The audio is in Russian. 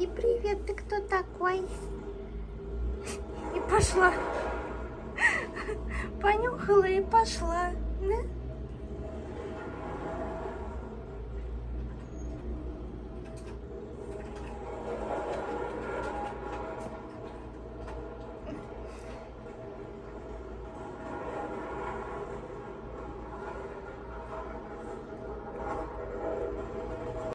И привет, ты кто такой? И пошла. Понюхала и пошла. Да?